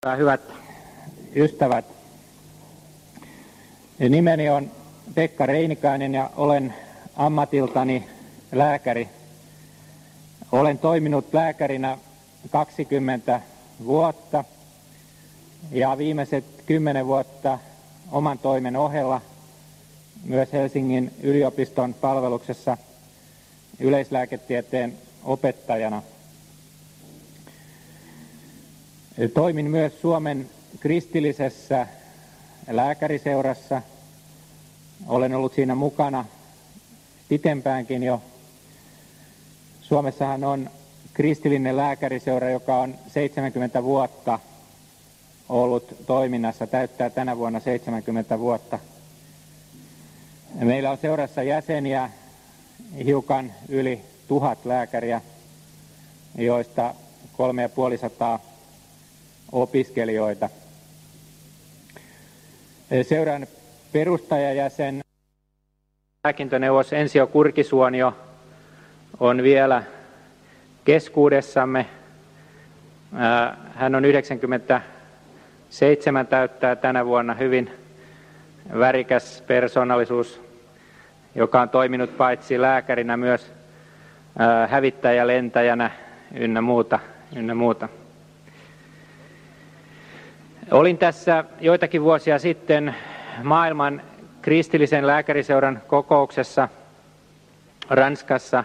Hyvät ystävät, nimeni on Pekka Reinikainen ja olen ammatiltani lääkäri. Olen toiminut lääkärinä 20 vuotta ja viimeiset 10 vuotta oman toimen ohella myös Helsingin yliopiston palveluksessa yleislääketieteen opettajana. Toimin myös Suomen kristillisessä lääkäriseurassa. Olen ollut siinä mukana pitempäänkin jo. Suomessahan on kristillinen lääkäriseura, joka on 70 vuotta ollut toiminnassa, täyttää tänä vuonna 70 vuotta. Meillä on seurassa jäseniä hiukan yli 1000 lääkäriä, joista 350 opiskelijoita. Seuran perustajajäsen lääkintöneuvos Ensio Kurkisuonio on vielä keskuudessamme. Hän on 97 täyttää tänä vuonna, hyvin värikäs persoonallisuus, joka on toiminut paitsi lääkärinä myös hävittäjälentäjänä ynnä muuta. Olin tässä joitakin vuosia sitten maailman kristillisen lääkäriseuran kokouksessa Ranskassa.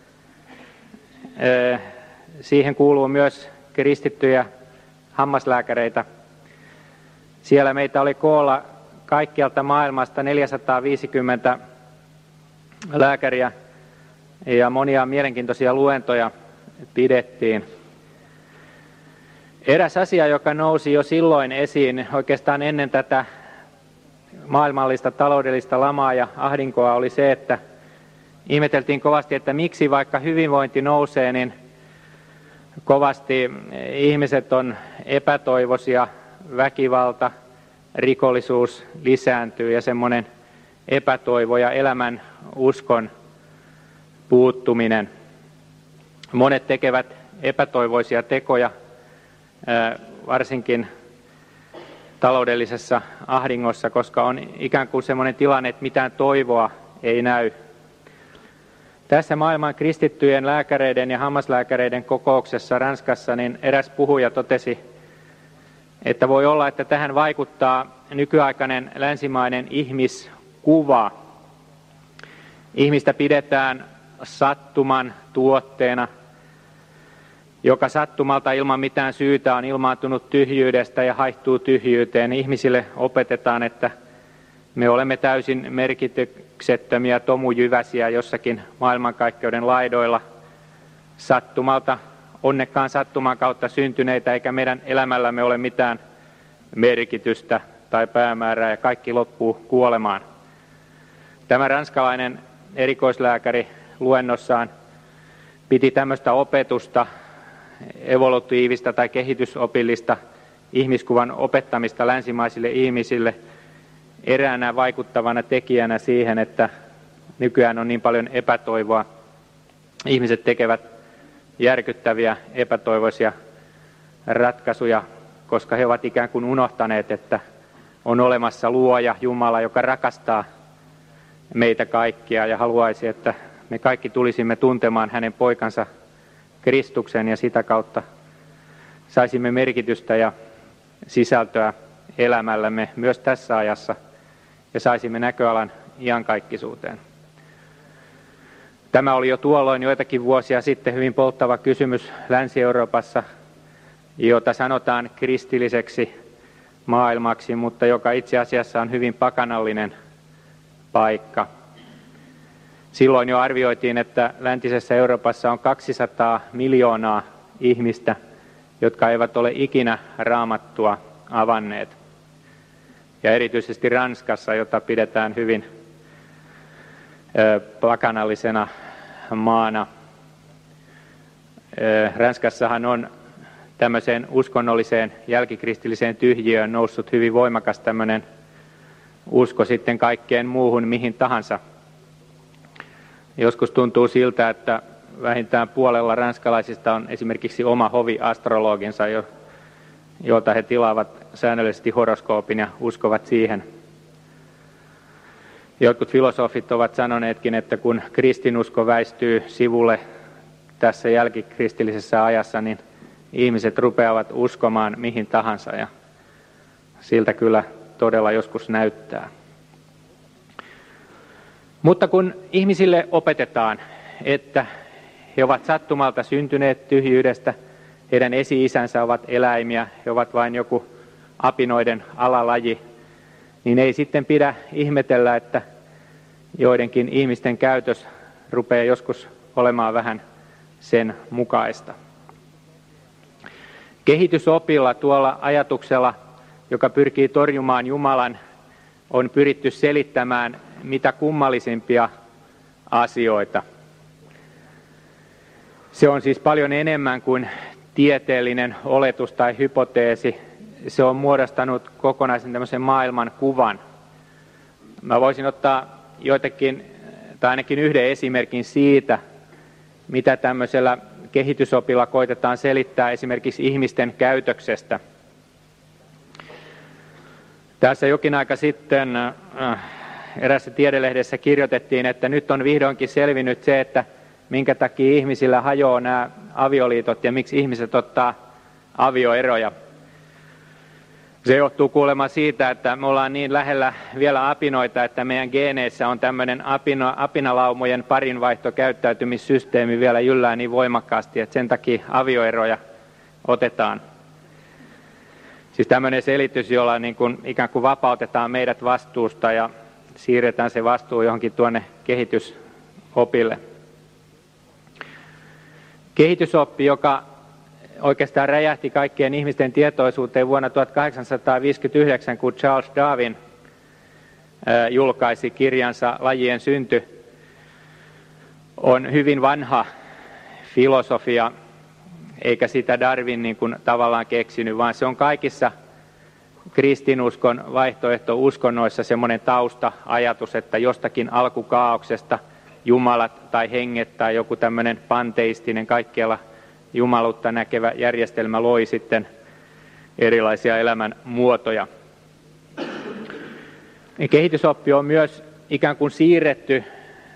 Siihen kuuluu myös kristittyjä hammaslääkäreitä. Siellä meitä oli koolla kaikkialta maailmasta 450 lääkäriä ja monia mielenkiintoisia luentoja pidettiin. Eräs asia, joka nousi jo silloin esiin, oikeastaan ennen tätä maailmallista taloudellista lamaa ja ahdinkoa, oli se, että ihmeteltiin kovasti, että miksi vaikka hyvinvointi nousee, niin kovasti ihmiset on epätoivoisia, väkivalta, rikollisuus lisääntyy ja semmoinen epätoivo ja elämän uskon puuttuminen. Monet tekevät epätoivoisia tekoja, varsinkin taloudellisessa ahdingossa, koska on ikään kuin semmoinen tilanne, että mitään toivoa ei näy. Tässä maailman kristittyjen lääkäreiden ja hammaslääkäreiden kokouksessa Ranskassa niin eräs puhuja totesi, että voi olla, että tähän vaikuttaa nykyaikainen länsimainen ihmiskuva. Ihmistä pidetään sattuman tuotteena, joka sattumalta ilman mitään syytä on ilmaantunut tyhjyydestä ja haihtuu tyhjyyteen. Ihmisille opetetaan, että me olemme täysin merkityksettömiä tomujyväsiä jossakin maailmankaikkeuden laidoilla sattumalta, onnekkaan sattuman kautta syntyneitä, eikä meidän elämällämme ole mitään merkitystä tai päämäärää ja kaikki loppuu kuolemaan. Tämä ranskalainen erikoislääkäri luennossaan piti tämmöistä opetusta, evolutiivista tai kehitysopillista ihmiskuvan opettamista länsimaisille ihmisille eräänä vaikuttavana tekijänä siihen, että nykyään on niin paljon epätoivoa. Ihmiset tekevät järkyttäviä epätoivoisia ratkaisuja, koska he ovat ikään kuin unohtaneet, että on olemassa luoja Jumala, joka rakastaa meitä kaikkia ja haluaisi, että me kaikki tulisimme tuntemaan hänen poikansa Kristuksen ja sitä kautta saisimme merkitystä ja sisältöä elämällämme myös tässä ajassa ja saisimme näköalan iankaikkisuuteen. Tämä oli jo tuolloin joitakin vuosia sitten hyvin polttava kysymys Länsi-Euroopassa, jota sanotaan kristilliseksi maailmaksi, mutta joka itse asiassa on hyvin pakanallinen paikka. Silloin jo arvioitiin, että läntisessä Euroopassa on 200 miljoonaa ihmistä, jotka eivät ole ikinä Raamattua avanneet. Ja erityisesti Ranskassa, jota pidetään hyvin pakanallisena maana. Ranskassahan on tämmöiseen uskonnolliseen jälkikristilliseen tyhjiöön noussut hyvin voimakas tämmöinen usko sitten kaikkeen muuhun mihin tahansa. Joskus tuntuu siltä, että vähintään puolella ranskalaisista on esimerkiksi oma hoviastrologinsa, jolta he tilaavat säännöllisesti horoskoopin ja uskovat siihen. Jotkut filosofit ovat sanoneetkin, että kun kristinusko väistyy sivulle tässä jälkikristillisessä ajassa, niin ihmiset rupeavat uskomaan mihin tahansa, ja siltä kyllä todella joskus näyttää. Mutta kun ihmisille opetetaan, että he ovat sattumalta syntyneet tyhjyydestä, heidän esi-isänsä ovat eläimiä, he ovat vain joku apinoiden alalaji, niin ei sitten pidä ihmetellä, että joidenkin ihmisten käytös rupeaa joskus olemaan vähän sen mukaista. Kehitysopilla, tuolla ajatuksella, joka pyrkii torjumaan Jumalan, on pyritty selittämään mitä kummallisimpia asioita. Se on siis paljon enemmän kuin tieteellinen oletus tai hypoteesi. Se on muodostanut kokonaisen tämmöisen maailman kuvan. Mä voisin ottaa joitakin, tai ainakin yhden esimerkin siitä, mitä tämmöisellä kehitysopilla koitetaan selittää esimerkiksi ihmisten käytöksestä. Tässä jokin aika sitten erässä tiedelehdessä kirjoitettiin, että nyt on vihdoinkin selvinnyt se, että minkä takia ihmisillä hajoaa nämä avioliitot ja miksi ihmiset ottaa avioeroja. Se johtuu kuulemma siitä, että me ollaan niin lähellä vielä apinoita, että meidän geeneissä on tämmöinen apinalaumojen parinvaihtokäyttäytymissysteemi vielä jyllää niin voimakkaasti, että sen takia avioeroja otetaan. Siis tämmöinen selitys, jolla niin kuin ikään kuin vapautetaan meidät vastuusta ja siirretään se vastuu johonkin tuonne kehitysopille. Kehitysoppi, joka oikeastaan räjähti kaikkien ihmisten tietoisuuteen vuonna 1859, kun Charles Darwin julkaisi kirjansa Lajien synty, on hyvin vanha filosofia, eikä sitä Darwin niin kuin tavallaan keksinyt, vaan se on kaikissa kristinuskon vaihtoehto-uskonnoissa semmoinen tausta-ajatus, että jostakin alkukaauksesta jumalat tai henget tai joku tämmöinen panteistinen kaikkialla jumaluutta näkevä järjestelmä loi sitten erilaisia elämän muotoja. Kehitysoppi on myös ikään kuin siirretty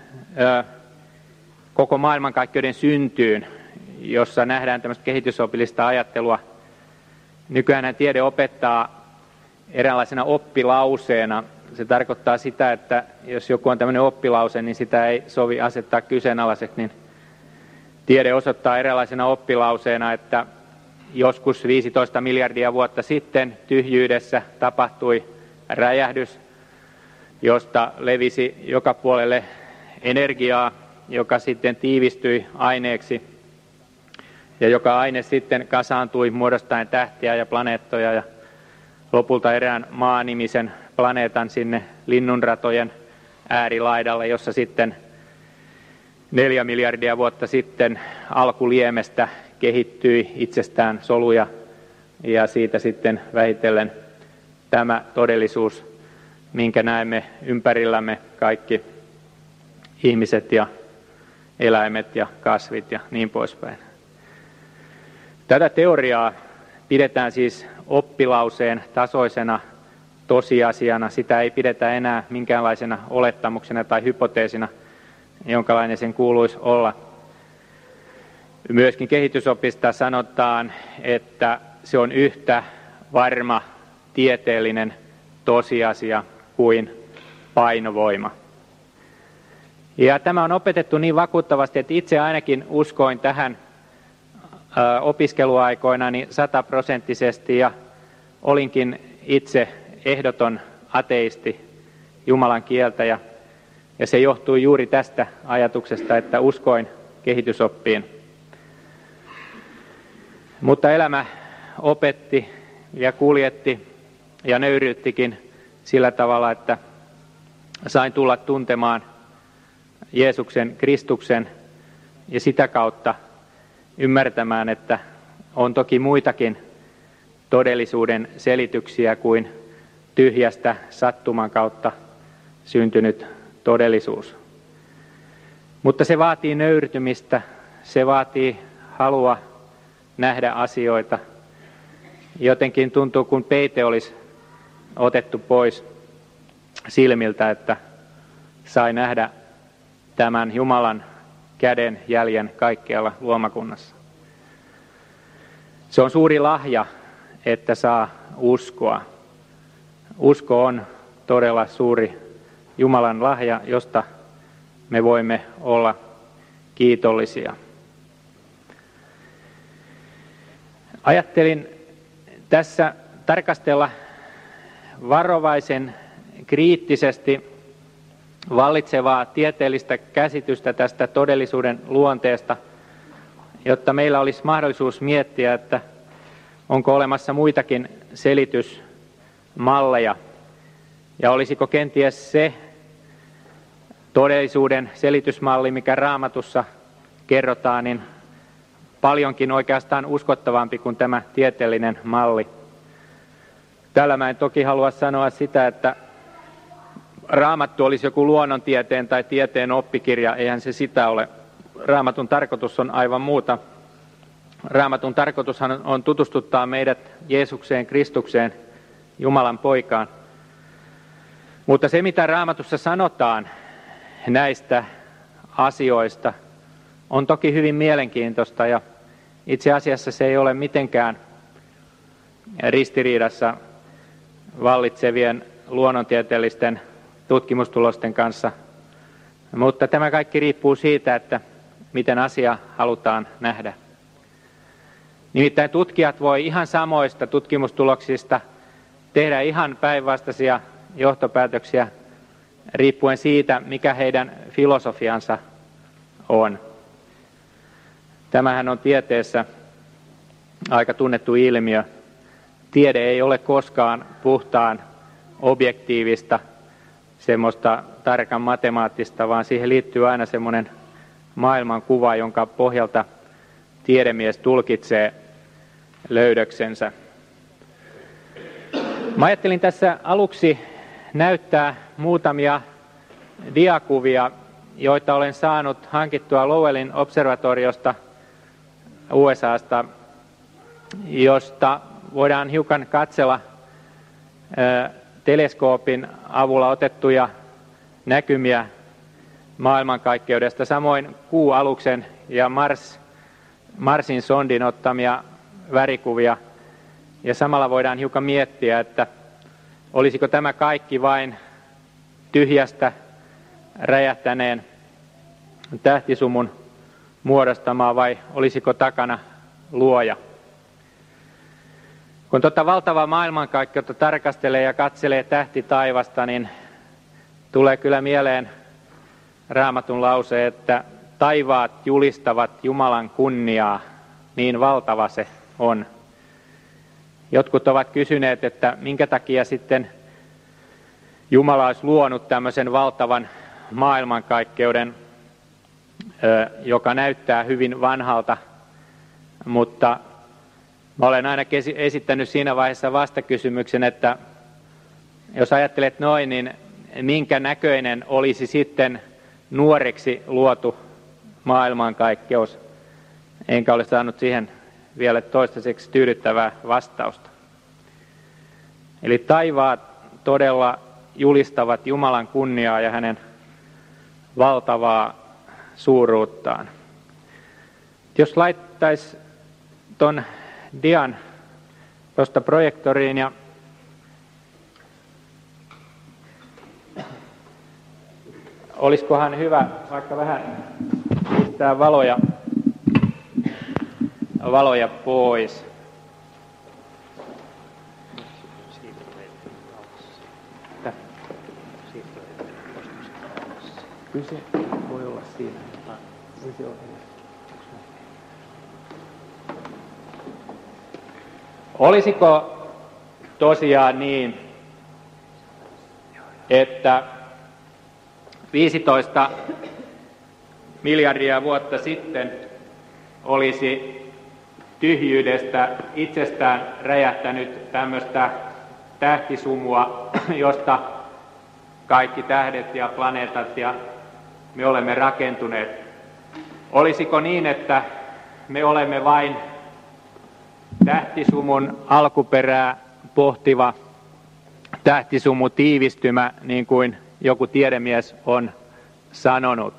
koko maailmankaikkeuden syntyyn, jossa nähdään tämmöistä kehitysopillista ajattelua. Nykyään tiede opettaa eräänlaisena oppilauseena. Se tarkoittaa sitä, että jos joku on tämmöinen oppilause, niin sitä ei sovi asettaa kyseenalaiseksi, niin tiede osoittaa eräänlaisena oppilauseena, että joskus 15 miljardia vuotta sitten tyhjyydessä tapahtui räjähdys, josta levisi joka puolelle energiaa, joka sitten tiivistyi aineeksi ja joka aine sitten kasaantui muodostaen tähtiä ja planeettoja ja lopulta erään Maa-nimisen planeetan sinne linnunratojen äärilaidalle, jossa sitten 4 miljardia vuotta sitten alkuliemestä kehittyi itsestään soluja ja siitä sitten vähitellen tämä todellisuus, minkä näemme ympärillämme kaikki ihmiset ja eläimet ja kasvit ja niin poispäin. Tätä teoriaa pidetään siis oppilauseen tasoisena tosiasiana. Sitä ei pidetä enää minkäänlaisena olettamuksena tai hypoteesina, jonkalainen sen kuuluisi olla. Myöskin kehitysopista sanotaan, että se on yhtä varma tieteellinen tosiasia kuin painovoima. Ja tämä on opetettu niin vakuuttavasti, että itse ainakin uskoin tähän opiskeluaikoinani 100% ja olinkin itse ehdoton ateisti, Jumalan kieltäjä. Ja se johtui juuri tästä ajatuksesta, että uskoin kehitysoppiin. Mutta elämä opetti ja kuljetti ja nöyryyttikin sillä tavalla, että sain tulla tuntemaan Jeesuksen, Kristuksen ja sitä kautta ymmärtämään, että on toki muitakin todellisuuden selityksiä kuin tyhjästä sattuman kautta syntynyt todellisuus. Mutta se vaatii nöyrtymistä, se vaatii halua nähdä asioita jotenkin tuntuu, kun peite olisi otettu pois silmiltä, että sai nähdä tämän Jumalan käden jäljen kaikkialla luomakunnassa. Se on suuri lahja, että saa uskoa. Usko on todella suuri Jumalan lahja, josta me voimme olla kiitollisia. Ajattelin tässä tarkastella varovaisen kriittisesti vallitsevaa tieteellistä käsitystä tästä todellisuuden luonteesta, jotta meillä olisi mahdollisuus miettiä, että onko olemassa muitakin selitysmalleja ja olisiko kenties se todellisuuden selitysmalli, mikä Raamatussa kerrotaan, niin paljonkin oikeastaan uskottavampi kuin tämä tieteellinen malli. Tällä mä en toki halua sanoa sitä, että Raamattu olisi joku luonnontieteen tai tieteen oppikirja, eihän se sitä ole. Raamatun tarkoitus on aivan muuta. Raamatun tarkoitushan on tutustuttaa meidät Jeesukseen, Kristukseen, Jumalan poikaan. Mutta se, mitä Raamatussa sanotaan näistä asioista, on toki hyvin mielenkiintoista ja itse asiassa se ei ole mitenkään ristiriidassa vallitsevien luonnontieteellisten tutkimustulosten kanssa. Mutta tämä kaikki riippuu siitä, että miten asia halutaan nähdä. Nimittäin tutkijat voi ihan samoista tutkimustuloksista tehdä ihan päinvastaisia johtopäätöksiä riippuen siitä, mikä heidän filosofiansa on. Tämähän on tieteessä aika tunnettu ilmiö. Tiede ei ole koskaan puhtaan objektiivista, semmoista tarkan matemaattista, vaan siihen liittyy aina semmoinen maailmankuva, jonka pohjalta tiedemies tulkitsee löydöksensä. Mä ajattelin tässä aluksi näyttää muutamia diakuvia, joita olen saanut hankittua Lowellin observatoriosta USAsta, josta voidaan hiukan katsella teleskoopin avulla otettuja näkymiä maailmankaikkeudesta, samoin kuualuksen ja Marsin sondin ottamia värikuvia. Ja samalla voidaan hiukan miettiä, että olisiko tämä kaikki vain tyhjästä räjähtäneen tähtisumun muodostamaa vai olisiko takana luoja. Kun tuota valtavaa maailmankaikkeutta tarkastelee ja katselee tähtitaivasta, niin tulee kyllä mieleen Raamatun lause, että taivaat julistavat Jumalan kunniaa, niin valtava se on. Jotkut ovat kysyneet, että minkä takia sitten Jumala olisi luonut tämmöisen valtavan maailmankaikkeuden, joka näyttää hyvin vanhalta, mutta mä olen aina esittänyt siinä vaiheessa vastakysymyksen, että jos ajattelet noin, niin minkä näköinen olisi sitten nuoreksi luotu maailmankaikkeus? Enkä ole saanut siihen vielä toistaiseksi tyydyttävää vastausta. Eli taivaat todella julistavat Jumalan kunniaa ja hänen valtavaa suuruuttaan. Jos laittaisi ton dian tuosta projektoriin ja olisikohan hyvä vaikka vähän pistää valoja pois. Kyllä se voi olla siinä. Olisiko tosiaan niin, että 15 miljardia vuotta sitten olisi tyhjyydestä itsestään räjähtänyt tämmöistä tähtisumua, josta kaikki tähdet ja planeetat ja me olemme rakentuneet. Olisiko niin, että me olemme vain tähtisumun alkuperää pohtiva tähtisumutiivistymä, niin kuin joku tiedemies on sanonut.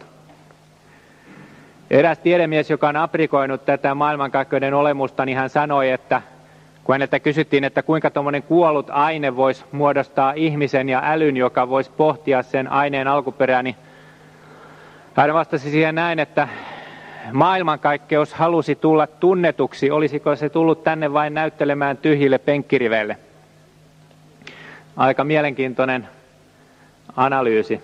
Eräs tiedemies, joka on aprikoinut tätä maailmankaikkeuden olemusta, niin hän sanoi, että kun häneltä kysyttiin, että kuinka tuommoinen kuollut aine voisi muodostaa ihmisen ja älyn, joka voisi pohtia sen aineen alkuperää, niin hän vastasi siihen näin, että maailmankaikkeus halusi tulla tunnetuksi, olisiko se tullut tänne vain näyttelemään tyhjille penkkiriveille. Aika mielenkiintoinen analyysi.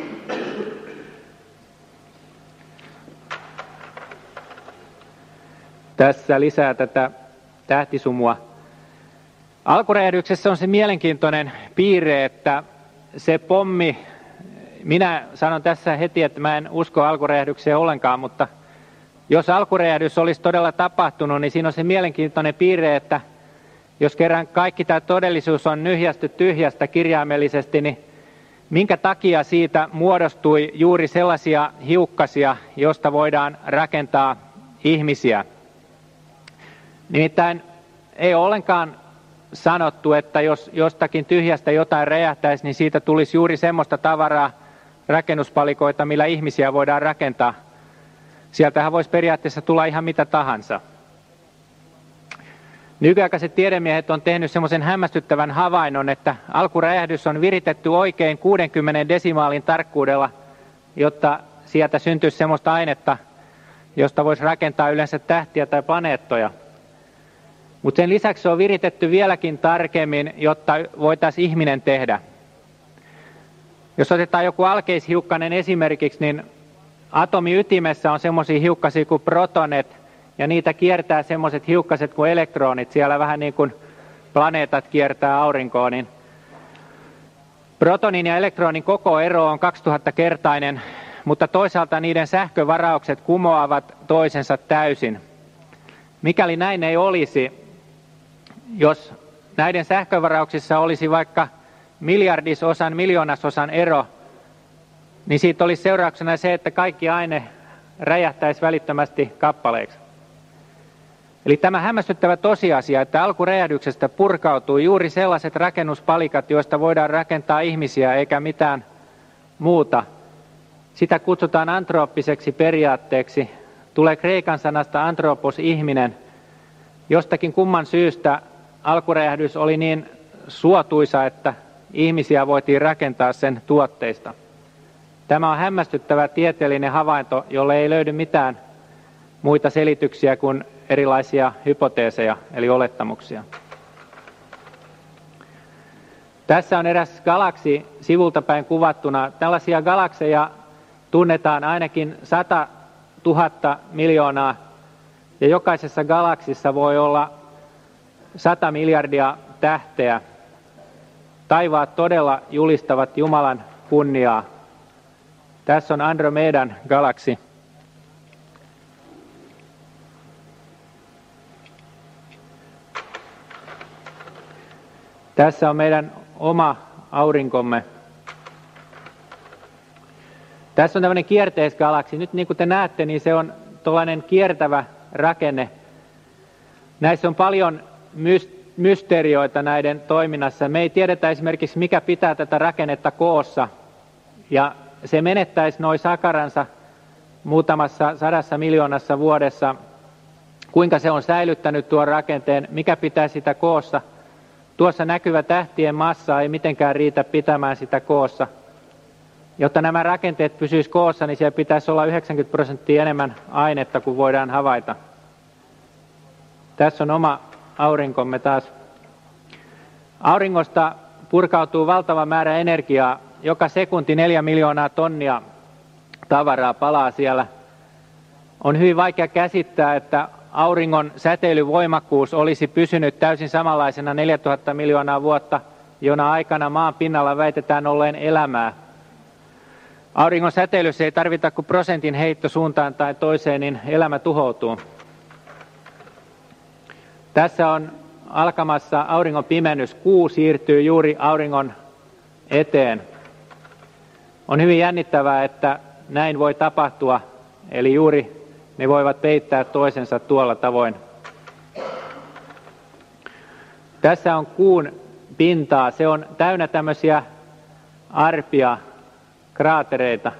Tässä lisää tätä tähtisumua. Alkuräjähdyksessä on se mielenkiintoinen piirre, että se pommi, minä sanon tässä heti, että mä en usko alkuräjähdykseen ollenkaan, mutta jos alkuräjähdys olisi todella tapahtunut, niin siinä on se mielenkiintoinen piirre, että jos kerran kaikki tämä todellisuus on nyhjästy tyhjästä kirjaimellisesti, niin minkä takia siitä muodostui juuri sellaisia hiukkasia, josta voidaan rakentaa ihmisiä? Nimittäin ei ole ollenkaan sanottu, että jos jostakin tyhjästä jotain räjähtäisi, niin siitä tulisi juuri semmoista tavaraa, rakennuspalikoita, millä ihmisiä voidaan rakentaa. Sieltähän voisi periaatteessa tulla ihan mitä tahansa. Nykyaikaiset tiedemiehet on tehnyt semmoisen hämmästyttävän havainnon, että alkuräjähdys on viritetty oikein 60 desimaalin tarkkuudella, jotta sieltä syntyisi semmoista ainetta, josta voisi rakentaa yleensä tähtiä tai planeettoja. Mutta sen lisäksi se on viritetty vieläkin tarkemmin, jotta voitaisiin ihminen tehdä. Jos otetaan joku alkeishiukkanen esimerkiksi, niin atomin ytimessä on semmoisia hiukkasia kuin protonet, ja niitä kiertää semmoiset hiukkaset kuin elektronit, siellä vähän niin kuin planeetat kiertää aurinkoon. Niin protonin ja elektronin koko ero on 2000-kertainen, mutta toisaalta niiden sähkövaraukset kumoavat toisensa täysin. Mikäli näin ei olisi, jos näiden sähkövarauksissa olisi vaikka miljardisosan, miljoonasosan ero, niin siitä olisi seurauksena se, että kaikki aine räjähtäisi välittömästi kappaleiksi. Eli tämä hämmästyttävä tosiasia, että alkuräjähdyksestä purkautuu juuri sellaiset rakennuspalikat, joista voidaan rakentaa ihmisiä eikä mitään muuta. Sitä kutsutaan antrooppiseksi periaatteeksi. Tulee kreikan sanasta antropos, ihminen. Jostakin kumman syystä alkuräjähdys oli niin suotuisa, että ihmisiä voitiin rakentaa sen tuotteista. Tämä on hämmästyttävä tieteellinen havainto, jolle ei löydy mitään muita selityksiä kuin erilaisia hypoteeseja, eli olettamuksia. Tässä on eräs galaksi sivulta päin kuvattuna. Tällaisia galakseja tunnetaan ainakin 100 000 miljoonaa, ja jokaisessa galaksissa voi olla 100 miljardia tähteä. Taivaat todella julistavat Jumalan kunniaa. Tässä on Andromedan galaksi. Tässä on meidän oma aurinkomme. Tässä on tämmöinen kierteisgalaksi. Nyt niin kuin te näette, niin se on tuollainen kiertävä rakenne. Näissä on paljon mysteerioita näiden toiminnassa. Me ei tiedetä esimerkiksi, mikä pitää tätä rakennetta koossa. Ja se menettäisi noin sakaransa muutamassa 100 miljoonassa vuodessa. Kuinka se on säilyttänyt tuon rakenteen, mikä pitää sitä koossa. Tuossa näkyvä tähtien massa ei mitenkään riitä pitämään sitä koossa. Jotta nämä rakenteet pysyisivät koossa, niin siellä pitäisi olla 90% enemmän ainetta kuin voidaan havaita. Tässä on oma aurinkomme taas. Auringosta purkautuu valtava määrä energiaa. Joka sekunti 4 miljoonaa tonnia tavaraa palaa siellä. On hyvin vaikea käsittää, että auringon säteilyvoimakkuus olisi pysynyt täysin samanlaisena 4000 miljoonaa vuotta, jona aikana maan pinnalla väitetään olleen elämää. Auringon säteilyssä ei tarvita kuin prosentin heitto suuntaan tai toiseen, niin elämä tuhoutuu. Tässä on alkamassa auringon pimennys. Kuu siirtyy juuri auringon eteen. On hyvin jännittävää, että näin voi tapahtua, eli juuri ne voivat peittää toisensa tuolla tavoin. Tässä on kuun pintaa. Se on täynnä tämmöisiä arpia, kraatereita.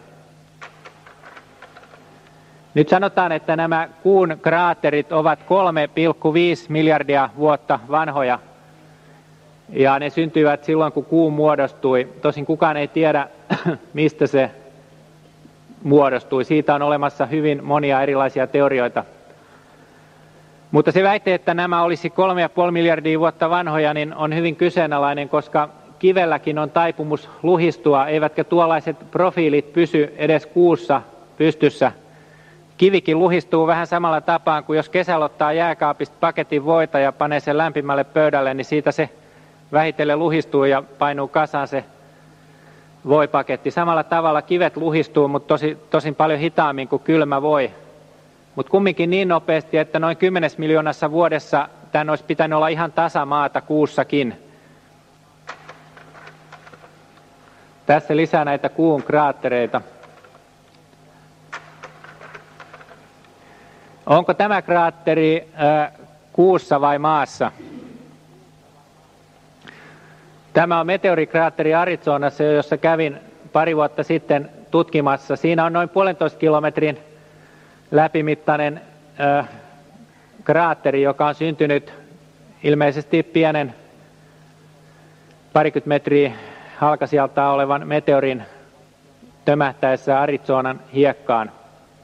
Nyt sanotaan, että nämä kuun kraaterit ovat 3,5 miljardia vuotta vanhoja. Ja ne syntyivät silloin, kun kuu muodostui. Tosin kukaan ei tiedä, mistä se muodostui. Siitä on olemassa hyvin monia erilaisia teorioita. Mutta se väite, että nämä olisi 3,5 miljardia vuotta vanhoja, niin on hyvin kyseenalainen, koska kivelläkin on taipumus luhistua, eivätkä tuollaiset profiilit pysy edes kuussa pystyssä. Kivikin luhistuu vähän samalla tapaan kuin jos kesällä ottaa jääkaapista paketin voita ja panee sen lämpimälle pöydälle, niin siitä se vähitellen luhistuu ja painuu kasaan se voipaketti. Samalla tavalla kivet luhistuu, mutta tosin paljon hitaammin kuin kylmä voi. Mutta kumminkin niin nopeasti, että noin 10 miljoonassa vuodessa tämän olisi pitänyt olla ihan tasamaata kuussakin. Tässä lisää näitä kuun kraattereita. Onko tämä kraatteri kuussa vai maassa? Tämä on meteorikraatteri Arizonassa, jossa kävin pari vuotta sitten tutkimassa. Siinä on noin 1,5 kilometrin läpimittainen kraatteri, joka on syntynyt ilmeisesti pienen parikymmentä metriä halkasijaltaan olevan meteorin tömähtäessä Arizonan hiekkaan.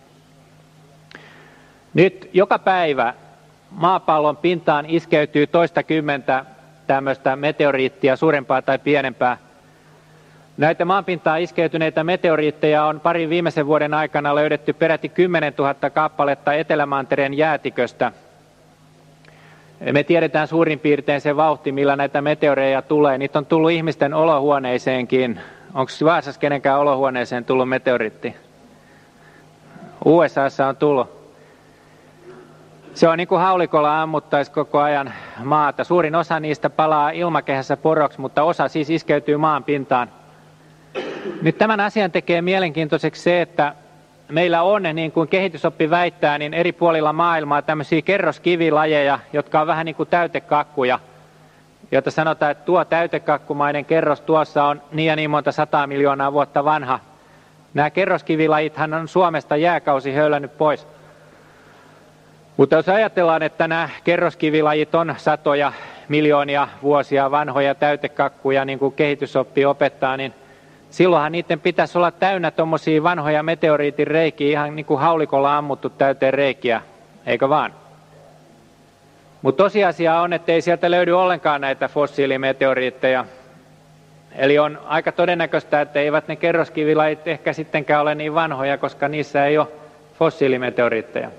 Nyt joka päivä maapallon pintaan iskeytyy toistakymmentä tämmöistä meteoriittia, suurempaa tai pienempää. Näitä maanpintaan iskeytyneitä meteoriitteja on parin viimeisen vuoden aikana löydetty peräti 10 000 kappaletta Etelämantereen jäätiköstä. Me tiedetään suurin piirtein se vauhti, millä näitä meteoreja tulee. Niitä on tullut ihmisten olohuoneeseenkin. Onko Vaasassa kenenkään olohuoneeseen tullut meteoriitti? USAssa on tullut. Se on niin kuin haulikolla ammuttaisi koko ajan maata. Suurin osa niistä palaa ilmakehässä poroksi, mutta osa siis iskeytyy maan pintaan. Nyt tämän asian tekee mielenkiintoiseksi se, että meillä on, niin kuin kehitysoppi väittää, niin eri puolilla maailmaa tämmöisiä kerroskivilajeja, jotka on vähän niin kuin täytekakkuja, joita sanotaan, että tuo täytekakkumainen kerros tuossa on niin ja niin monta 100 miljoonaa vuotta vanha. Nämä kerroskivilajithan on Suomesta jääkausi höylännyt pois. Mutta jos ajatellaan, että nämä kerroskivilajit on satoja miljoonia vuosia vanhoja täytekakkuja, niin kuin kehitysoppi opettaa, niin silloinhan niiden pitäisi olla täynnä tuommoisia vanhoja meteoriitin reikiä, ihan niin kuin haulikolla ammuttu täyteen reikiä, eikö vaan? Mutta tosiasia on, että ei sieltä löydy ollenkaan näitä fossiilimeteoriitteja. Eli on aika todennäköistä, että eivät ne kerroskivilajit ehkä sittenkään ole niin vanhoja, koska niissä ei ole fossiilimeteoriitteja.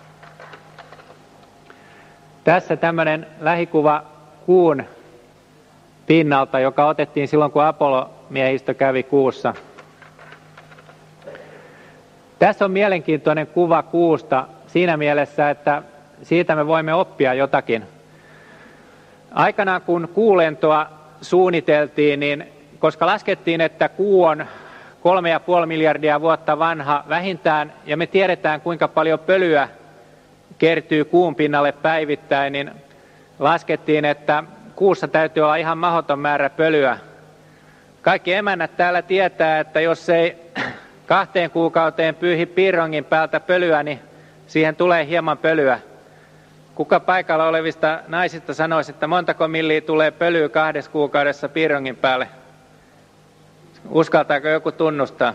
Tässä tämmöinen lähikuva kuun pinnalta, joka otettiin silloin, kun Apollo-miehistö kävi kuussa. Tässä on mielenkiintoinen kuva kuusta siinä mielessä, että siitä me voimme oppia jotakin. Aikanaan kun kuulentoa suunniteltiin, niin koska laskettiin, että kuu on 3,5 miljardia vuotta vanha vähintään, ja me tiedetään kuinka paljon pölyä kertyy kuun pinnalle päivittäin, niin laskettiin, että kuussa täytyy olla ihan mahdoton määrä pölyä. Kaikki emännät täällä tietää, että jos ei 2 kuukauteen pyyhi piirrongin päältä pölyä, niin siihen tulee hieman pölyä. Kuka paikalla olevista naisista sanoisi, että montako milliä tulee pölyä 2 kuukaudessa piirrongin päälle? Uskaltaako joku tunnustaa?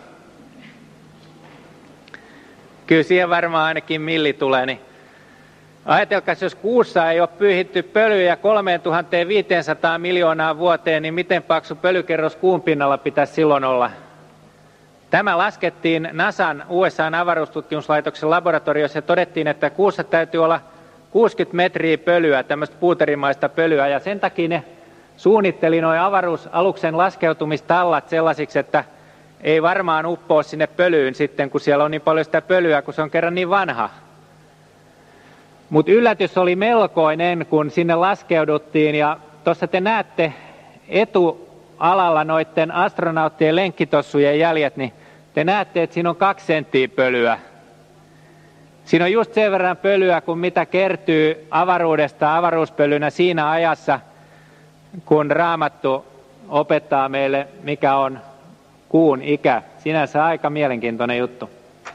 Kyllä siihen varmaan ainakin milli tulee. Niin ajatelkaa, jos kuussa ei ole pyyhitty pölyjä 3500 miljoonaa vuoteen, niin miten paksu pölykerros kuun pinnalla pitäisi silloin olla? Tämä laskettiin NASAn USA:n avaruustutkimuslaitoksen laboratoriossa ja todettiin, että kuussa täytyy olla 60 metriä pölyä, tämmöistä puuterimaista pölyä, ja sen takia ne suunnitteli nuo avaruusaluksen laskeutumistallat sellaisiksi, että ei varmaan uppoa sinne pölyyn sitten, kun siellä on niin paljon sitä pölyä, kun se on kerran niin vanha. Mutta yllätys oli melkoinen, kun sinne laskeuduttiin, ja tuossa te näette etualalla noiden astronauttien lenkkitossujen jäljet, niin te näette, että siinä on 2 senttiä pölyä. Siinä on just sen verran pölyä, kuin mitä kertyy avaruudesta avaruuspölynä siinä ajassa, kun Raamattu opettaa meille, mikä on kuun ikä. Sinänsä aika mielenkiintoinen juttu.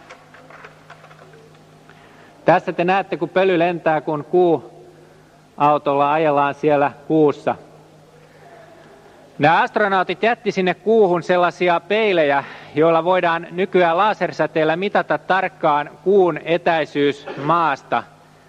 Tässä te näette, kun pöly lentää, kun kuuautolla ajellaan siellä kuussa. Nämä astronautit jätti sinne kuuhun sellaisia peilejä, joilla voidaan nykyään lasersäteellä mitata tarkkaan kuun etäisyys maasta.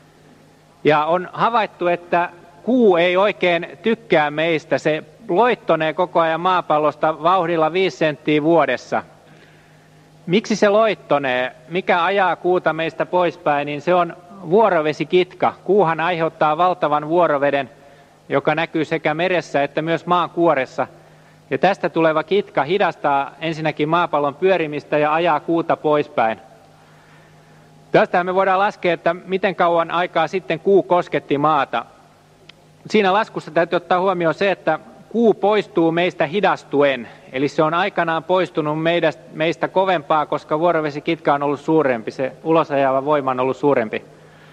Ja on havaittu, että kuu ei oikein tykkää meistä. Se loittonee koko ajan maapallosta vauhdilla 5 senttiä vuodessa. Miksi se loittonee? Mikä ajaa kuuta meistä poispäin? Niin se on vuorovesikitka. Kuuhan aiheuttaa valtavan vuoroveden, joka näkyy sekä meressä että myös maan kuoressa. Ja tästä tuleva kitka hidastaa ensinnäkin maapallon pyörimistä ja ajaa kuuta poispäin. Tästähän me voidaan laskea, että miten kauan aikaa sitten kuu kosketti maata. Siinä laskussa täytyy ottaa huomioon se, että kuu poistuu meistä hidastuen. Eli se on aikanaan poistunut meistä kovempaa, koska vuorovesikitka on ollut suurempi. Se ulosajava voima on ollut suurempi.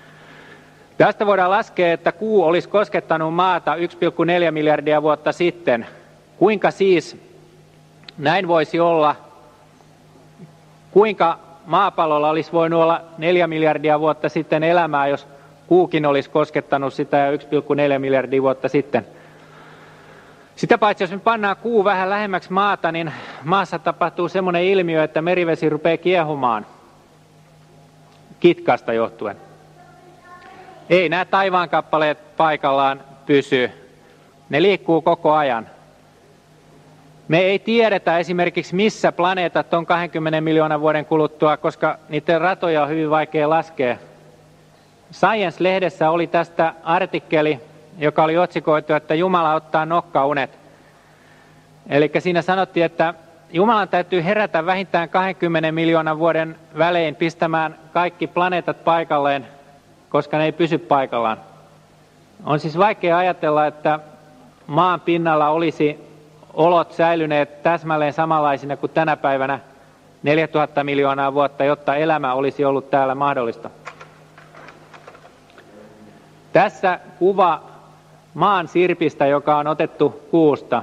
Tästä voidaan laskea, että kuu olisi koskettanut maata 1,4 miljardia vuotta sitten. Kuinka siis näin voisi olla? Kuinka maapallolla olisi voinut olla 4 miljardia vuotta sitten elämää, jos kuukin olisi koskettanut sitä jo 1,4 miljardia vuotta sitten? Sitä paitsi, jos me pannaan kuu vähän lähemmäksi maata, niin maassa tapahtuu semmoinen ilmiö, että merivesi rupeaa kiehumaan kitkasta johtuen. Ei nämä taivaankappaleet paikallaan pysy. Ne liikkuu koko ajan. Me ei tiedetä esimerkiksi, missä planeetat on 20 miljoonan vuoden kuluttua, koska niiden ratoja on hyvin vaikea laskea. Science-lehdessä oli tästä artikkeli, joka oli otsikoitu, että Jumala ottaa nokkaunet. Eli siinä sanottiin, että Jumalan täytyy herätä vähintään 20 miljoonan vuoden välein pistämään kaikki planeetat paikalleen, koska ne ei pysy paikallaan. On siis vaikea ajatella, että maan pinnalla olisi olot säilyneet täsmälleen samanlaisina kuin tänä päivänä 4000 miljoonaa vuotta, jotta elämä olisi ollut täällä mahdollista. Tässä kuva maan sirpistä, joka on otettu kuusta.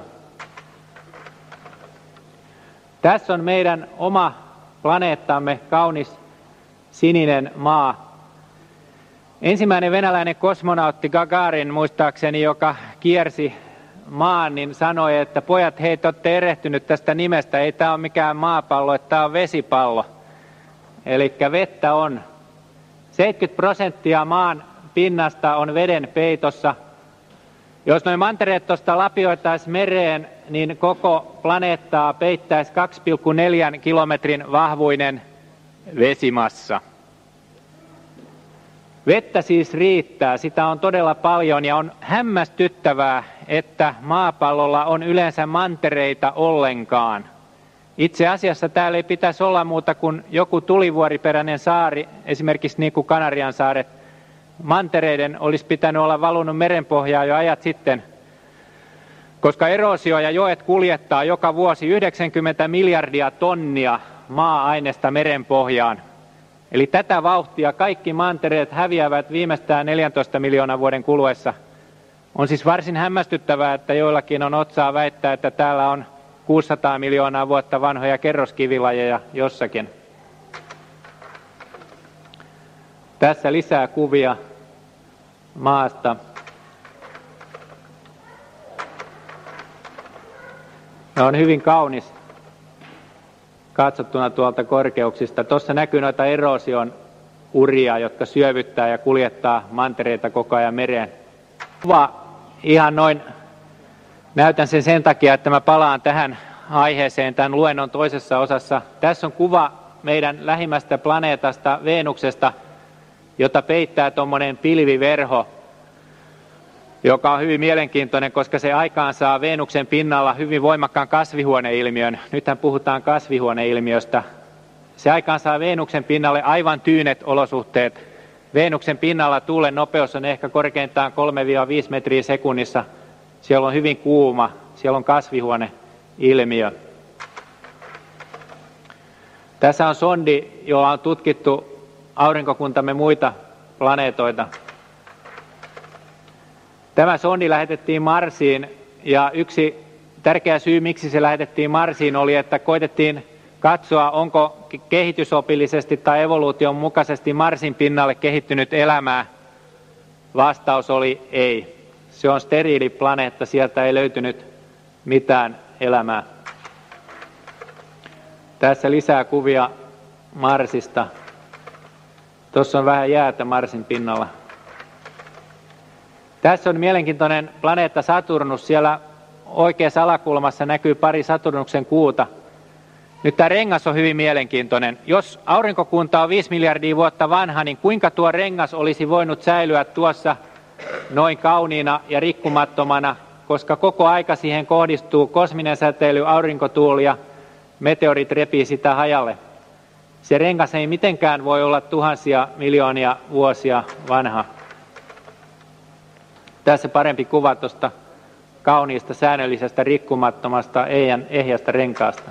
Tässä on meidän oma planeettamme, kaunis sininen maa. Ensimmäinen venäläinen kosmonautti Gagarin, muistaakseni, joka kiersi maan, niin sanoi, että pojat, hei, te olette erehtynyt tästä nimestä, ei tämä ole mikään maapallo, että tämä on vesipallo. Eli vettä on. 70% maan pinnasta on veden peitossa. Jos noin mantereet tuosta lapioitaisiin mereen, niin koko planeettaa peittäisi 2,4 kilometrin vahvuinen vesimassa. Vettä siis riittää, sitä on todella paljon ja on hämmästyttävää, että maapallolla on yleensä mantereita ollenkaan. Itse asiassa täällä ei pitäisi olla muuta kuin joku tulivuoriperäinen saari, esimerkiksi niin kuin Kanariansaaret. Mantereiden olisi pitänyt olla valunut merenpohjaa jo ajat sitten, koska eroosio ja joet kuljettaa joka vuosi 90 miljardia tonnia maa-ainesta merenpohjaan. Eli tätä vauhtia kaikki mantereet häviävät viimeistään 14 miljoonan vuoden kuluessa. On siis varsin hämmästyttävää, että joillakin on otsaa väittää, että täällä on 600 miljoonaa vuotta vanhoja kerroskivilajeja jossakin. Tässä lisää kuvia maasta. Ne on hyvin kaunis katsottuna tuolta korkeuksista. Tuossa näkyy noita eroosion uria, jotka syövyttää ja kuljettaa mantereita koko ajan mereen. Kuva ihan noin, näytän sen takia, että mä palaan tähän aiheeseen tämän luennon toisessa osassa. Tässä on kuva meidän lähimmästä planeetasta, Venuksesta, jota peittää tuommoinen pilviverho, joka on hyvin mielenkiintoinen, koska se aikaansaa Venuksen pinnalla hyvin voimakkaan kasvihuoneilmiön. Nythän puhutaan kasvihuoneilmiöstä. Se aikaansaa Venuksen pinnalle aivan tyynet olosuhteet. Venuksen pinnalla tuulen nopeus on ehkä korkeintaan 3-5 metriä sekunnissa. Siellä on hyvin kuuma, siellä on kasvihuoneilmiö. Tässä on sondi, jolla on tutkittu aurinkokuntamme muita planeetoita. Tämä sondi lähetettiin Marsiin ja yksi tärkeä syy, miksi se lähetettiin Marsiin, oli, että koitettiin katsoa, onko kehitysopillisesti tai evoluution mukaisesti Marsin pinnalle kehittynyt elämää. Vastaus oli ei. Se on steriili planeetta, sieltä ei löytynyt mitään elämää. Tässä lisää kuvia Marsista. Tuossa on vähän jäätä Marsin pinnalla. Tässä on mielenkiintoinen planeetta Saturnus. Siellä oikeassa alakulmassa näkyy pari Saturnuksen kuuta. Nyt tämä rengas on hyvin mielenkiintoinen. Jos aurinkokunta on 5 miljardia vuotta vanha, niin kuinka tuo rengas olisi voinut säilyä tuossa noin kauniina ja rikkumattomana, koska koko aika siihen kohdistuu kosminen säteily, aurinkotuuli ja meteorit repii sitä hajalle. Se rengas ei mitenkään voi olla tuhansia miljoonia vuosia vanha. Tässä parempi kuva tuosta kauniista, säännöllisestä, rikkumattomasta, ehjästä renkaasta.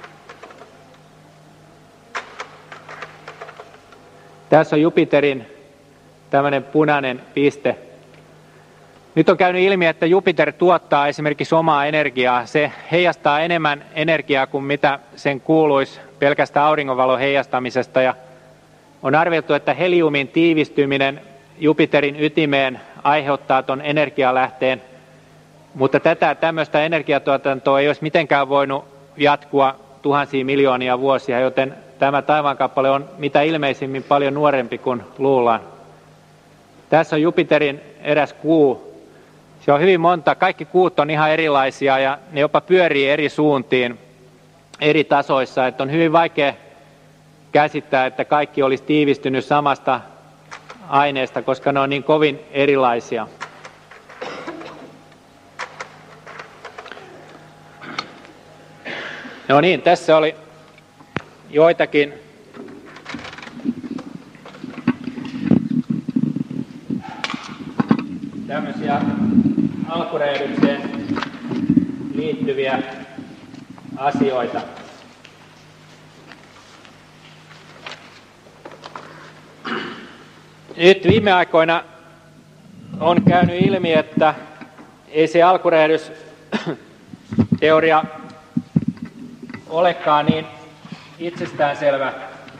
Tässä on Jupiterin tämmöinen punainen piste. Nyt on käynyt ilmi, että Jupiter tuottaa esimerkiksi omaa energiaa. Se heijastaa enemmän energiaa kuin mitä sen kuuluisi pelkästä auringonvalon heijastamisesta. Ja on arvioitu, että heliumin tiivistyminen Jupiterin ytimeen aiheuttaa tuon energialähteen. Mutta tämmöistä energiatuotantoa ei olisi mitenkään voinut jatkua tuhansia miljoonia vuosia, joten tämä taivaankappale on mitä ilmeisimmin paljon nuorempi kuin luullaan. Tässä on Jupiterin eräs kuu. Se on hyvin monta. Kaikki kuut on ihan erilaisia ja ne jopa pyörii eri suuntiin, eri tasoissa. Että on hyvin vaikea käsittää, että kaikki olisi tiivistynyt samasta aineesta, koska ne on niin kovin erilaisia. No niin, tässä oli joitakin tämmöisiä alkuräjähdykseen liittyviä asioita. Nyt viime aikoina on käynyt ilmi, että ei se alkuräjähdysteoria olekaan niin itsestäänselvä.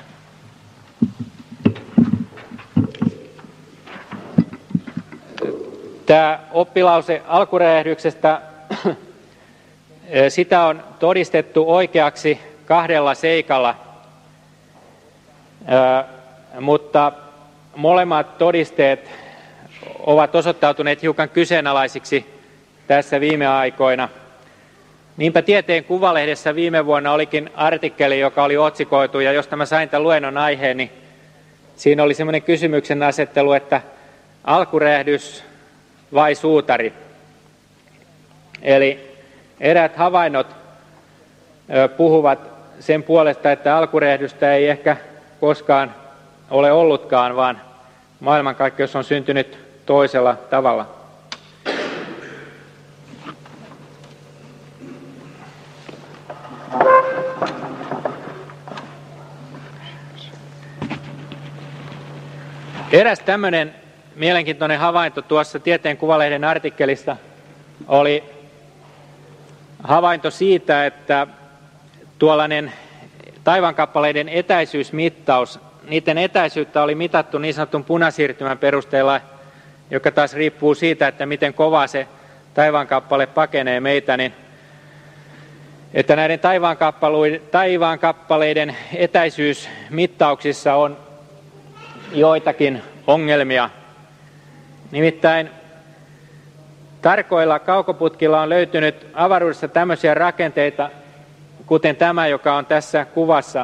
Tämä oppilause alkuräjähdyksestä, sitä on todistettu oikeaksi 2 seikalla, mutta molemmat todisteet ovat osoittautuneet hiukan kyseenalaisiksi tässä viime aikoina. Niinpä Tieteen Kuvalehdessä viime vuonna olikin artikkeli, joka oli otsikoitu, ja josta mä sain tämän luennon aiheen, niin siinä oli semmoinen kysymyksen asettelu, että alkuräjähdys vai suutari. Eli eräät havainnot puhuvat sen puolesta, että alkuräjähdystä ei ehkä koskaan ole ollutkaan, vaan maailmankaikkeus on syntynyt toisella tavalla. Eräs tämmöinen mielenkiintoinen havainto tuossa Tieteen Kuvalehden artikkelissa oli havainto siitä, että tuollainen taivaankappaleiden etäisyysmittaus, niiden etäisyyttä oli mitattu niin sanotun punasiirtymän perusteella, joka taas riippuu siitä, että miten kova se taivaankappale pakenee meitä, niin että näiden taivaankappaleiden etäisyysmittauksissa on joitakin ongelmia. Nimittäin tarkoilla kaukoputkilla on löytynyt avaruudessa tämmöisiä rakenteita, kuten tämä, joka on tässä kuvassa.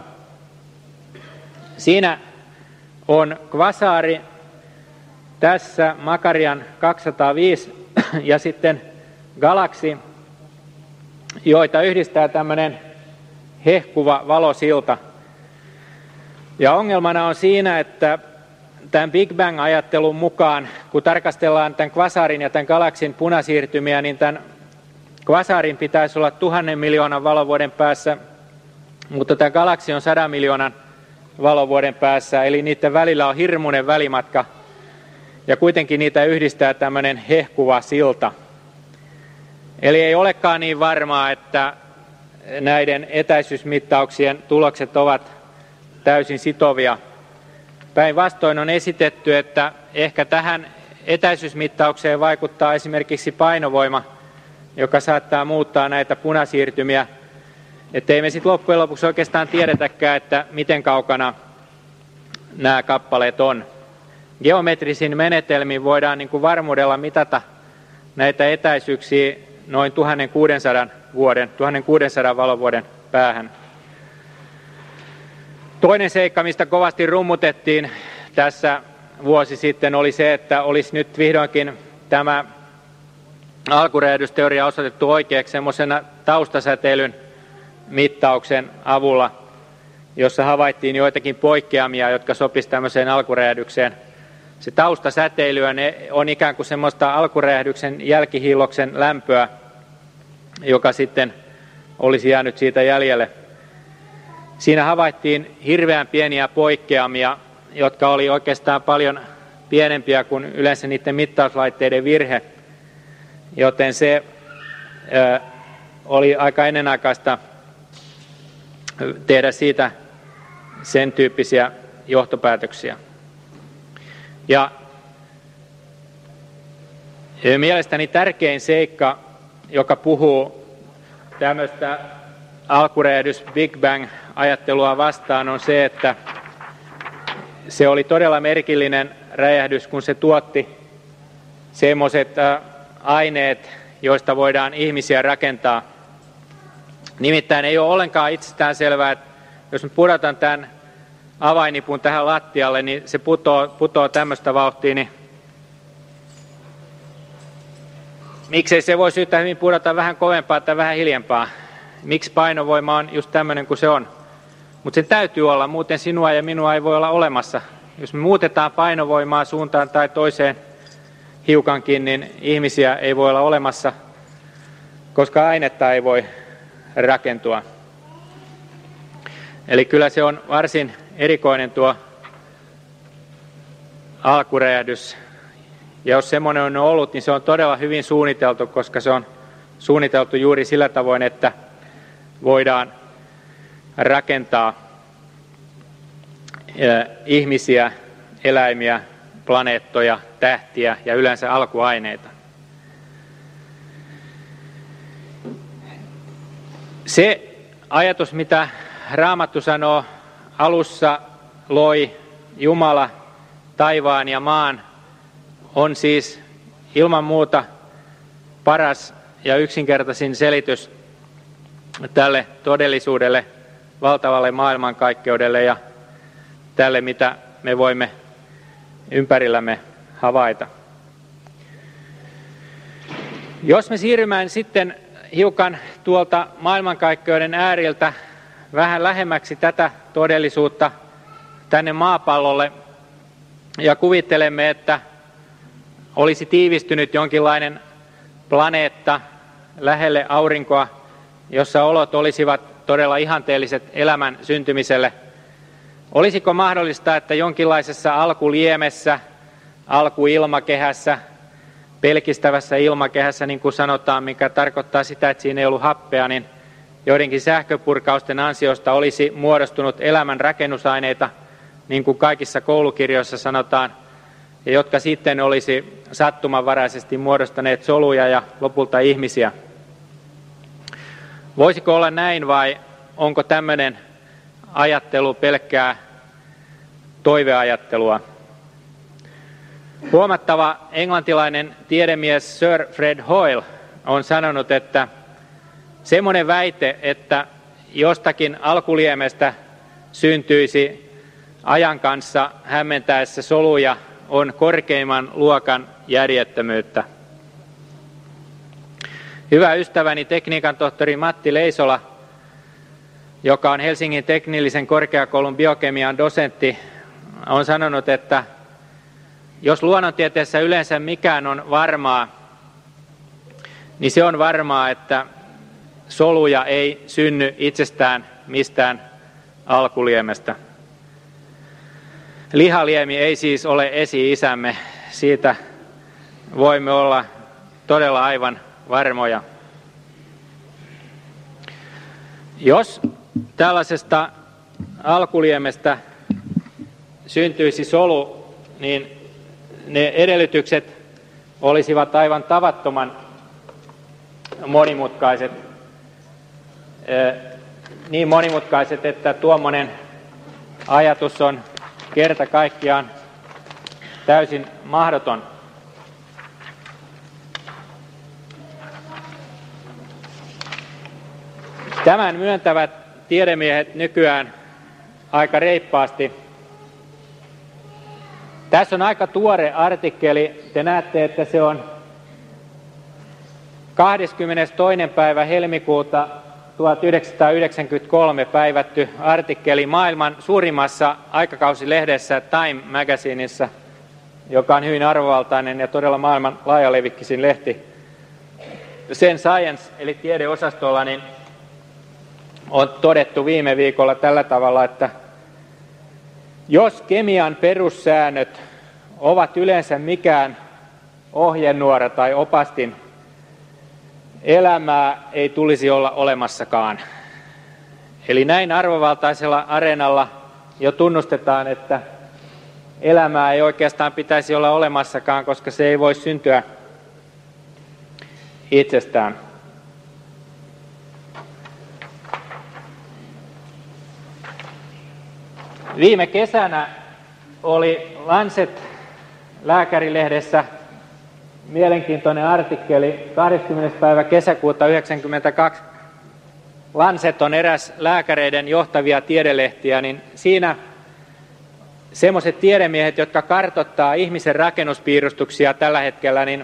Siinä on kvasaari, tässä Makarian 205 ja sitten galaksi, joita yhdistää tämmöinen hehkuva valosilta. Ja ongelmana on siinä, että tämän Big Bang-ajattelun mukaan, kun tarkastellaan tämän kvasaarin ja tämän galaksin punasiirtymiä, niin tämän kvasaarin pitäisi olla 1000 miljoonan valovuoden päässä, mutta tämä galaksi on 100 miljoonan valovuoden päässä, eli niiden välillä on hirmuinen välimatka, ja kuitenkin niitä yhdistää tämmöinen hehkuva silta. Eli ei olekaan niin varmaa, että näiden etäisyysmittauksien tulokset ovat täysin sitovia. Päinvastoin on esitetty, että ehkä tähän etäisyysmittaukseen vaikuttaa esimerkiksi painovoima, joka saattaa muuttaa näitä punasiirtymiä. Että ei me sitten loppujen lopuksi oikeastaan tiedetäkään, että miten kaukana nämä kappaleet on. Geometrisin menetelmin voidaan niin kuin varmuudella mitata näitä etäisyyksiä noin 1600 valovuoden päähän. Toinen seikka, mistä kovasti rummutettiin tässä vuosi sitten, oli se, että olisi nyt vihdoinkin tämä alkuräjähdysteoria osoitettu oikeaksi semmoisena taustasäteilyn mittauksen avulla, jossa havaittiin joitakin poikkeamia, jotka sopisivat tämmöiseen alkuräjähdykseen. Se taustasäteily on ikään kuin semmoista alkuräjähdyksen jälkihiilloksen lämpöä, joka sitten olisi jäänyt siitä jäljelle. Siinä havaittiin hirveän pieniä poikkeamia, jotka oli oikeastaan paljon pienempiä kuin yleensä niiden mittauslaitteiden virhe, joten se oli aika ennenaikaista tehdä siitä sen tyyppisiä johtopäätöksiä. Ja mielestäni tärkein seikka, joka puhuu tämmöistä alkuräjähdys Big Bang-ajattelua vastaan, on se, että se oli todella merkillinen räjähdys, kun se tuotti semmoiset aineet, joista voidaan ihmisiä rakentaa. Nimittäin ei ole ollenkaan itsestään selvää, että jos me pudotan tämän avainnipun tähän lattialle, niin se putoo tämmöistä vauhtia, niin miksei se voisi yhtä hyvin pudota vähän kovempaa tai vähän hiljempaa? Miksi painovoima on just tämmöinen kuin se on? Mutta sen täytyy olla, muuten sinua ja minua ei voi olla olemassa. Jos me muutetaan painovoimaa suuntaan tai toiseen hiukankin, niin ihmisiä ei voi olla olemassa, koska ainetta ei voi rakentua. Eli kyllä se on varsin erikoinen tuo alkuräjähdys. Ja jos semmoinen on ollut, niin se on todella hyvin suunniteltu, koska se on suunniteltu juuri sillä tavoin, että voidaan rakentaa ihmisiä, eläimiä, planeettoja, tähtiä ja yleensä alkuaineita. Se ajatus, mitä Raamattu sanoo, alussa loi Jumala taivaan ja maan, on siis ilman muuta paras ja yksinkertaisin selitys tälle todellisuudelle, valtavalle maailmankaikkeudelle ja tälle, mitä me voimme ympärillämme havaita. Jos me siirrymme sitten hiukan tuolta maailmankaikkeuden ääriltä vähän lähemmäksi tätä todellisuutta tänne maapallolle ja kuvittelemme, että olisi tiivistynyt jonkinlainen planeetta lähelle aurinkoa, jossa olot olisivat todella ihanteelliset elämän syntymiselle. Olisiko mahdollista, että jonkinlaisessa alkuliemessä, alkuilmakehässä, pelkistävässä ilmakehässä, niin kuin sanotaan, mikä tarkoittaa sitä, että siinä ei ollut happea, niin joidenkin sähköpurkausten ansiosta olisi muodostunut elämän rakennusaineita, niin kuin kaikissa koulukirjoissa sanotaan, ja jotka sitten olisi sattumanvaraisesti muodostaneet soluja ja lopulta ihmisiä. Voisiko olla näin vai onko tämmöinen ajattelu pelkkää toiveajattelua? Huomattava englantilainen tiedemies Sir Fred Hoyle on sanonut, että semmoinen väite, että jostakin alkuliemestä syntyisi ajan kanssa hämmentäessä soluja, on korkeimman luokan järjettömyyttä. Hyvä ystäväni tekniikan tohtori Matti Leisola, joka on Helsingin teknillisen korkeakoulun biokemian dosentti, on sanonut, että jos luonnontieteessä yleensä mikään on varmaa, niin se on varmaa, että soluja ei synny itsestään mistään alkuliemestä. Lihaliemi ei siis ole esi-isämme, siitä voimme olla todella aivan varmoja. Jos tällaisesta alkuliemestä syntyisi solu, niin ne edellytykset olisivat aivan tavattoman monimutkaiset. Niin monimutkaiset, että tuommoinen ajatus on kerta kaikkiaan täysin mahdoton. Tämän myöntävät tiedemiehet nykyään aika reippaasti. Tässä on aika tuore artikkeli. Te näette, että se on 22. päivä helmikuuta 1993 päivätty artikkeli maailman suurimmassa aikakausilehdessä Time Magazineissa, joka on hyvin arvovaltainen ja todella maailman laajalevikkisin lehti. Sen Science eli tiedeosastolla niin on todettu viime viikolla tällä tavalla, että jos kemian perussäännöt ovat yleensä mikään ohjenuora tai opastin, elämää ei tulisi olla olemassakaan. Eli näin arvovaltaisella areenalla jo tunnustetaan, että elämää ei oikeastaan pitäisi olla olemassakaan, koska se ei voi syntyä itsestään. Viime kesänä oli Lancet-lääkärilehdessä mielenkiintoinen artikkeli 20. päivä kesäkuuta 1992. Lancet on eräs lääkäreiden johtavia tiedelehtiä, niin siinä semmoiset tiedemiehet, jotka kartoittaa ihmisen rakennuspiirustuksia tällä hetkellä, niin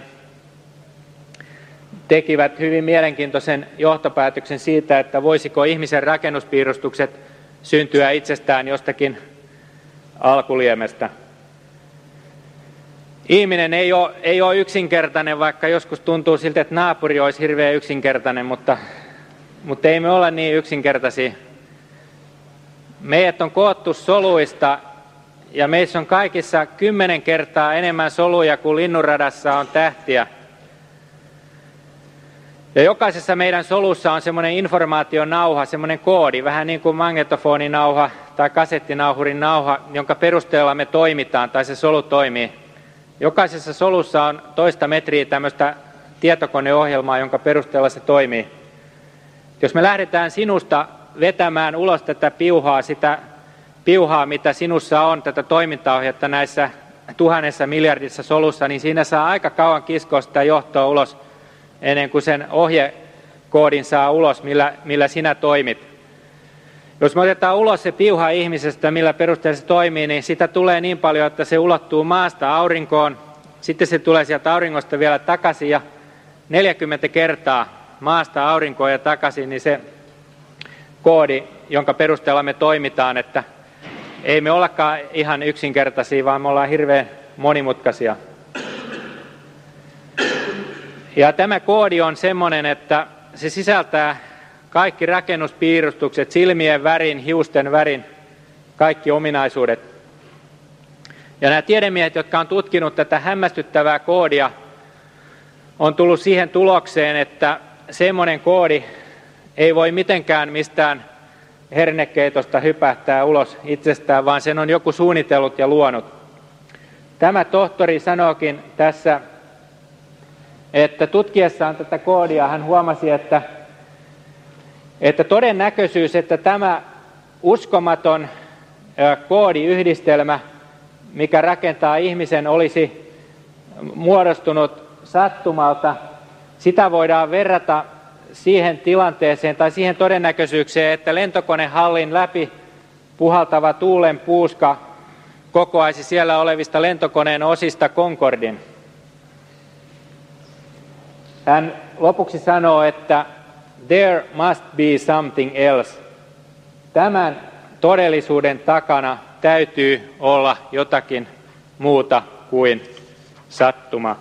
tekivät hyvin mielenkiintoisen johtopäätöksen siitä, että voisiko ihmisen rakennuspiirustukset syntyä itsestään jostakin alkuliemestä. Ihminen ei ole yksinkertainen, vaikka joskus tuntuu siltä, että naapuri olisi hirveän yksinkertainen, mutta ei me olla niin yksinkertaisia. Meidät on koottu soluista ja meissä on kaikissa 10 kertaa enemmän soluja kuin linnunradassa on tähtiä. Ja jokaisessa meidän solussa on semmoinen informaationauha, semmoinen koodi, vähän niin kuin magnetofoninauha tai kasettinauhurin nauha, jonka perusteella me toimitaan tai se solu toimii. Jokaisessa solussa on 2 metriä tämmöistä tietokoneohjelmaa, jonka perusteella se toimii. Jos me lähdetään sinusta vetämään ulos tätä piuhaa, sitä piuhaa, mitä sinussa on, tätä toimintaohjetta näissä 1000 miljardissa solussa, niin siinä saa aika kauan kiskoa sitä johtoa ulos, ennen kuin sen ohjekoodin saa ulos, millä sinä toimit. Jos me otetaan ulos se piuha ihmisestä, millä perusteella se toimii, niin sitä tulee niin paljon, että se ulottuu maasta aurinkoon. Sitten se tulee sieltä auringosta vielä takaisin ja 40 kertaa maasta aurinkoon ja takaisin, niin se koodi, jonka perusteella me toimitaan, että ei me ollakaan ihan yksinkertaisia, vaan me ollaan hirveän monimutkaisia. Ja tämä koodi on semmoinen, että se sisältää kaikki rakennuspiirustukset, silmien värin, hiusten värin, kaikki ominaisuudet. Ja nämä tiedemiehet, jotka on tutkinut tätä hämmästyttävää koodia, on tullut siihen tulokseen, että semmoinen koodi ei voi mitenkään mistään hernekeitosta hypähtää ulos itsestään, vaan sen on joku suunnitellut ja luonut. Tämä tohtori sanookin tässä, että tutkiessaan tätä koodia hän huomasi, että todennäköisyys, että tämä uskomaton koodiyhdistelmä, mikä rakentaa ihmisen, olisi muodostunut sattumalta, sitä voidaan verrata siihen tilanteeseen tai siihen todennäköisyykseen, että lentokonehallin läpi puhaltava tuulen puuska kokoaisi siellä olevista lentokoneen osista Concordin. Hän lopuksi sanoo, että there must be something else. Tämän todellisuuden takana täytyy olla jotakin muuta kuin sattuma.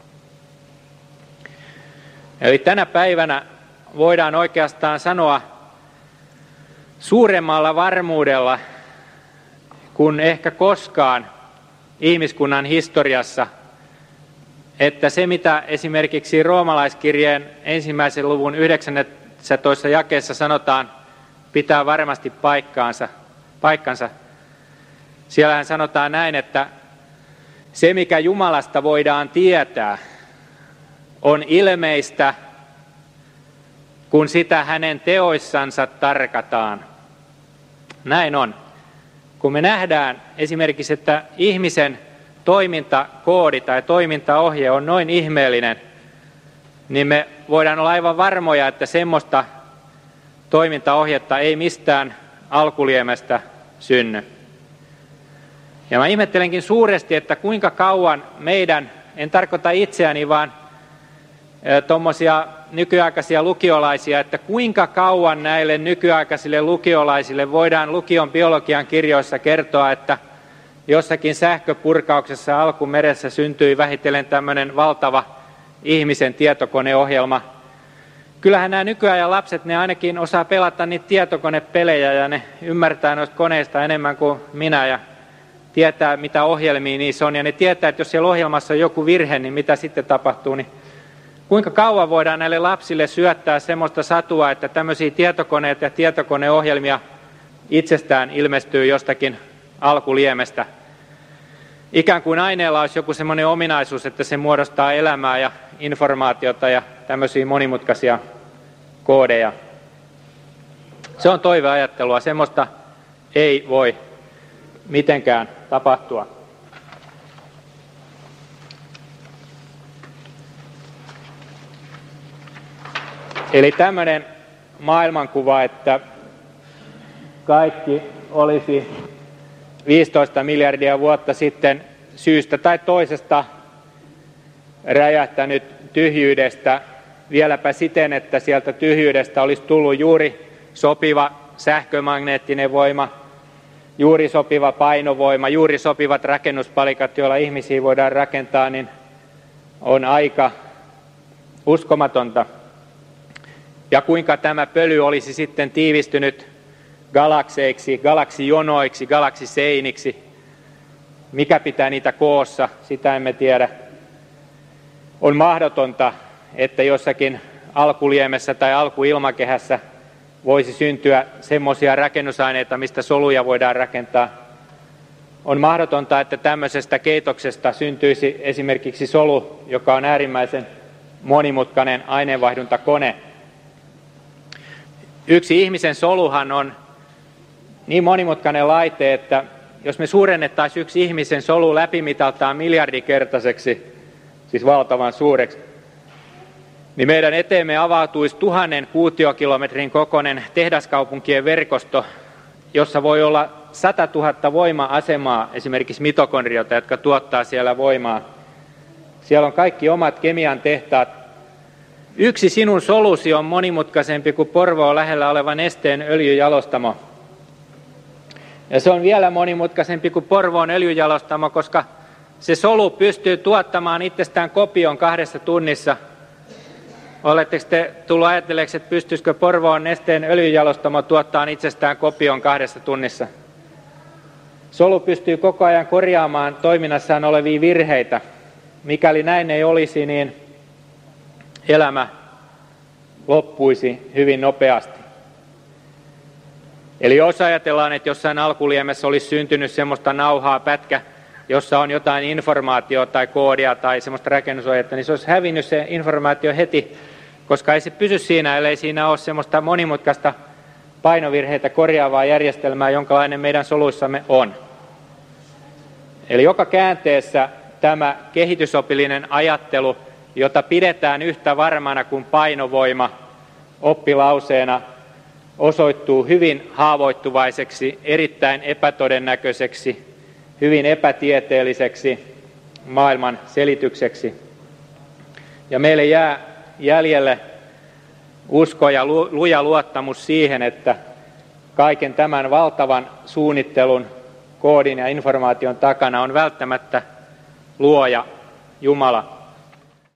Eli tänä päivänä voidaan oikeastaan sanoa suuremmalla varmuudella kuin ehkä koskaan ihmiskunnan historiassa, että se mitä esimerkiksi roomalaiskirjeen 1. luvun 19. jakeessa sanotaan pitää varmasti paikkansa. Siellähän sanotaan näin, että se mikä Jumalasta voidaan tietää on ilmeistä, kun sitä hänen teoissansa tarkataan. Näin on. Kun me nähdään esimerkiksi, että ihmisen toimintakoodi tai toimintaohje on noin ihmeellinen, niin me voidaan olla aivan varmoja, että semmoista toimintaohjetta ei mistään alkuliemestä synny. Ja mä ihmettelenkin suuresti, että kuinka kauan meidän, en tarkoita itseäni, vaan tuommoisia nykyaikaisia lukiolaisia, että kuinka kauan näille nykyaikaisille lukiolaisille voidaan lukion biologian kirjoissa kertoa, että jossakin sähköpurkauksessa alkumeressä syntyi vähitellen tämmöinen valtava ihmisen tietokoneohjelma. Kyllähän nämä nykyajan lapset, ne ainakin osaa pelata niitä tietokonepelejä ja ne ymmärtää noista koneista enemmän kuin minä ja tietää mitä ohjelmia niissä on ja ne tietää, että jos siellä ohjelmassa on joku virhe, niin mitä sitten tapahtuu, niin kuinka kauan voidaan näille lapsille syöttää semmoista satua, että tämmöisiä tietokoneita ja tietokoneohjelmia itsestään ilmestyy jostakin alkuliemestä. Ikään kuin aineella olisi joku semmoinen ominaisuus, että se muodostaa elämää ja informaatiota ja tämmöisiä monimutkaisia koodeja. Se on toiveajattelua, semmoista ei voi mitenkään tapahtua. Eli tämmöinen maailmankuva, että kaikki olisi 15 miljardia vuotta sitten syystä tai toisesta räjähtänyt tyhjyydestä, vieläpä siten, että sieltä tyhjyydestä olisi tullut juuri sopiva sähkömagneettinen voima, juuri sopiva painovoima, juuri sopivat rakennuspalikat, joilla ihmisiä voidaan rakentaa, niin on aika uskomatonta. Ja kuinka tämä pöly olisi sitten tiivistynyt galakseiksi, galaksijonoiksi, galaksiseiniksi. Mikä pitää niitä koossa, sitä emme tiedä. On mahdotonta, että jossakin alkuliemessä tai alkuilmakehässä voisi syntyä semmoisia rakennusaineita, mistä soluja voidaan rakentaa. On mahdotonta, että tämmöisestä keitoksesta syntyisi esimerkiksi solu, joka on äärimmäisen monimutkainen aineenvaihduntakone. Yksi ihmisen soluhan on niin monimutkainen laite, että jos me suurennettaisiin yksi ihmisen solu läpimitaltaan miljardikertaiseksi, siis valtavan suureksi, niin meidän eteemme avautuisi 1000 kuutiokilometrin kokoinen tehdaskaupunkien verkosto, jossa voi olla 100 000 voima-asemaa, esimerkiksi mitokondriota, jotka tuottaa siellä voimaa. Siellä on kaikki omat kemian tehtaat. Yksi sinun solusi on monimutkaisempi kuin Porvoon lähellä oleva Nesteen öljyjalostamo. Ja se on vielä monimutkaisempi kuin Porvoon öljyjalostamo, koska se solu pystyy tuottamaan itsestään kopion 2 tunnissa. Oletteko te tullut ajatelleeksi, että pystyisikö Porvoon Nesteen öljyjalostamo tuottamaan itsestään kopion 2 tunnissa? Solu pystyy koko ajan korjaamaan toiminnassaan olevia virheitä. Mikäli näin ei olisi, niin elämä loppuisi hyvin nopeasti. Eli jos ajatellaan, että jossain alkuliemessä olisi syntynyt semmoista nauhaa pätkä, jossa on jotain informaatiota tai koodia tai semmoista rakennusohjetta, niin se olisi hävinnyt se informaatio heti, koska ei se pysy siinä, ellei siinä ole semmoista monimutkaista painovirheitä korjaavaa järjestelmää, jonkalainen meidän soluissamme on. Eli joka käänteessä tämä kehitysopillinen ajattelu, jota pidetään yhtä varmana kuin painovoima oppilauseena, osoittuu hyvin haavoittuvaiseksi, erittäin epätodennäköiseksi, hyvin epätieteelliseksi maailman selitykseksi. Ja meille jää jäljelle usko ja luja luottamus siihen, että kaiken tämän valtavan suunnittelun, koodin ja informaation takana on välttämättä luoja Jumala.